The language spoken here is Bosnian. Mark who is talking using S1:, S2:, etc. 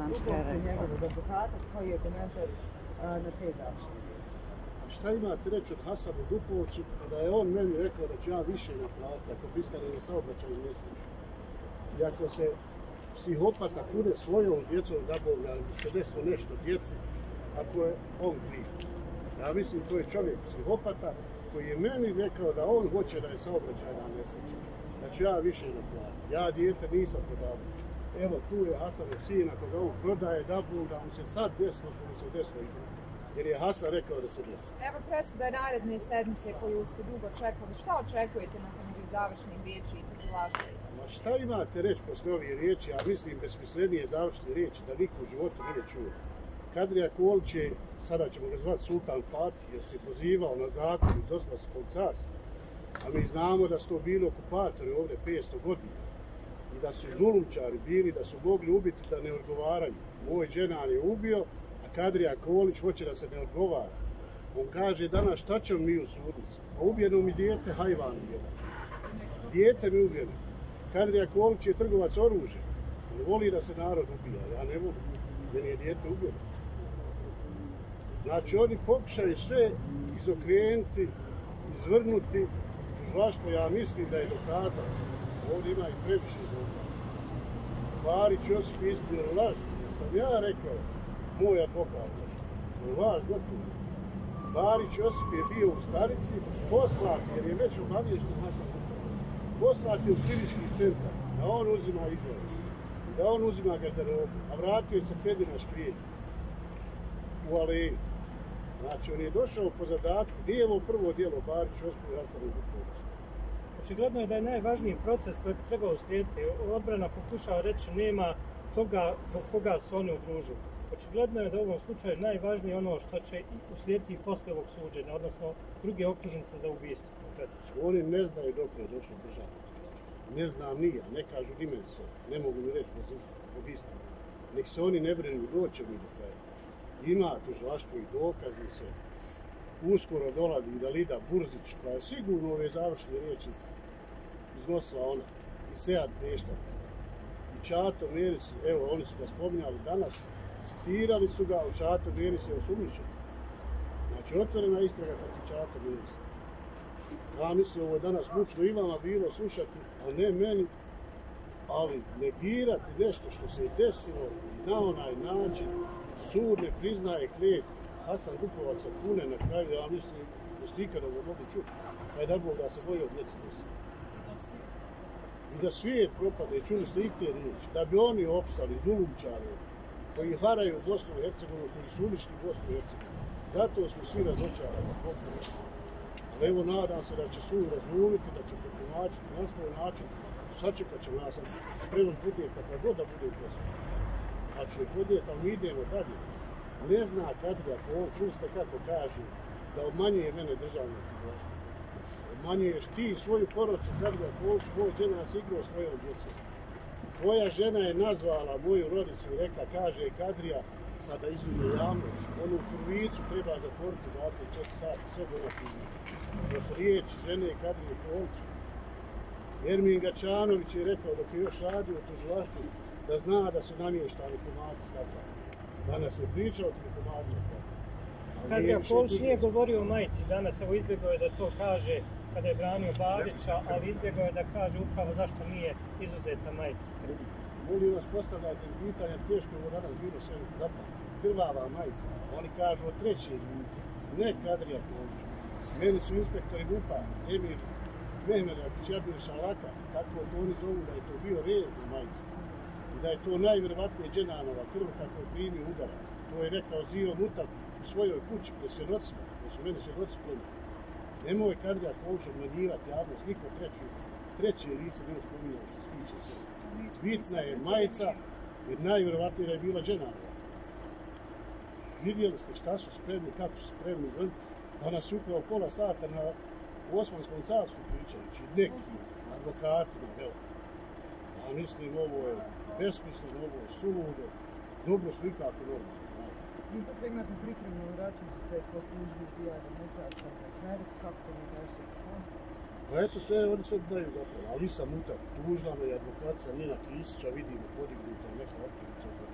S1: Dubovca i njegovog advokata, koji je komentar na te završne riječi?
S2: Šta imate reći od Hasanu Dupovcu kada je on meni rekao da ću ja više naplatiti ako pristane na saobraćajnu nesreću? I ako se psihopata kune svojom djecom da Bog se desilo nešto djeci, ako je on kriv. Ja mislim to je čovjek psihopata koji je meni rekao da on hoće da je saobraćajna nesreća. Da ću ja više naplatiti. Ja dijete nisam prodavao. Evo tu je Hasanov sin, ako ga on prodaje da Bog da mu se sad desilo što mu se desilo i drugo. Jer je Hasan rekao da se desi.
S3: Evo presuda naredne sedmice koju ste dugo čekali. Šta očekujete nakon ovih završnih riječi i tužilaštva?
S2: Ma šta imate reći posle ovih riječi, a mislim besmislenije završne riječi da niko u životu nije čuo. Kadrija Kolić je, sada ćemo ga zvati Sultan Fatih, jer se pozivao na zakon iz Osmanskog carstva. A mi znamo da su to bili okupatori ovdje 500 godina. I da su zulumčari bili, da su mogli ubiti da ne odgovaraju. Moj dženan je ubio, Kadrija Kolić hoće da se ne odgovara. On kaže danas šta ćemo mi u sudnici? Pa ubijeno mi dijete, hajvan jedan. Dijete mi ubijeno. Kadrija Kolić je trgovac oružja. On voli da se narod ubija. Ja ne volim. Meni je dijete ubijeno. Znači oni pokušaju sve izokrenuti, izvrnuti. Tužilaštvo ja mislim da je dokazano. Ovdje ima i previše dokaza. Barić Josip istinio laž. Ja sam ja rekao, moj advokat, to je laž gotovo. Barić Josip je bio u Starici, poslat, jer je već obaviješten Hasan Dupovac. Poslat je u klinički centar, da on uzima izjave, da on uzima garderobu, a vratio se Fedina Škrijelj u Aleji. Znači, on je došao po zadatku, nije ovo prvo djelo Barić Josip i Hasan Dupovac.
S4: Očigledno je da je najvažniji proces koji bi trebao uslijediti. Odbrana pokušava reći nema toga zbog koga se oni udružuju. Očigledno je da u ovom slučaju najvažnije ono što će uslijediti posle ovog suđenja, odnosno druge optužnice za ubijstvo.
S2: Oni ne znaju dok je došlo državno. Ne znam ni ja, ne kažu ni meni se, ne mogu mi reći od istine. Nek se oni ne brinu, doće mi do kraja. Ima tužilaštvo i dokazi se. Uskoro dolazi i Dalida Burzić, koja je sigurno ove završne riječi iznosila ona. I Sead Peštac. I Čato Merić, evo oni su ga spominjali danas, citirali su ga, u Čato Merić je osumnjičen. Znači otvorena istraga protiv Čato Merić. Ja mislim ovo danas mučno i vama bilo slušati, a ne meni, ali negirati nešto što se je desilo na onaj način, sud ne priznaje klijetu. Hasan Dupovac sa pune na kraju, ja mislim da ste ikada ga mogli čuti, pa je da Bog da se boje od djece desilo. I da svijet propade, čuli ste i te riječi, da bi oni opstali, zulumčari, koji haraju Bosnu i Hercegovinu, koji su uništili Bosnu i Hercegovinu. Zato smo svi razočarani. Ali evo nadam se da će sud razumiti, da će protumačiti na svoj način, sačekat će nas, spreman podnijet kakva god da bude posljedno. Znači je podnijet, ali mi idemo dalje. Ne zna Kadrija Kolić, čuli ste kako kaže, da obmanjuje mene državno tužilaštvo. Obmanjuješ ti svoju porodicu, Kadrija Kolić, moj žena nas igrao s tvojom djecom. Tvoja žena je nazvala moju rodicu i rekla, kaže Kadrija, sada izvije javnost, onu kurvicu treba zatvoriti 24 sati, sve do nasilja. To su riječi žene Kadrije Kolić. Ermin Gačanović je rekao dok je još radio u tužilaštvu da zna da su namještani komadi stavljani. Danas je pričao o komadima stavljani.
S4: Kadrija Kolić nije govorio o majici danas, evo izbjegao je da to kaže kada je branio Babića, ali izbjegao je da kaže upravo zašto nije izuzeta majica.
S2: Molim vas postavljajte pitanje, teško je ovo danas bilo sve zapad. Krvava majica, oni kažu o trećeg lica, ne Kadrija Kolić. Meni su inspektori MUP-a, Emir Mehmedjakić, Jabir Šalaka, tako to oni zovu da je to bio rezna majica. I da je to najvjerovatnije dženanova krv kako je primio udarac. To je rekao Zio Mutak u svojoj kući pred svjedocima, koji su meni svjedoci plemeni. Nemoj Kadrija Kolić obmanjivati javnost, niko treće lice ne uspominjao što se tiče sve. Bitna je majica, jer najvjerovatnije da je bila dženanova. Vidjeli ste šta su spremni, kako su spremni. Danas upravo pola sata na Osmanskom carstvu pričajući, neki advokatima, evo. Ja mislim, ovo je besmisleno, ovo je suludo, dobro smo ikako normalno.
S1: Vi sad imate pripremnu računicu, to je po tužbi Zijada Mutaka za Kmerik, kako to mi daše?
S2: Pa eto sve, oni sve daju zapravo. Alisa Mutak tužila me i advokatica Nina Kisića, vidimo, podignuta neka optužnica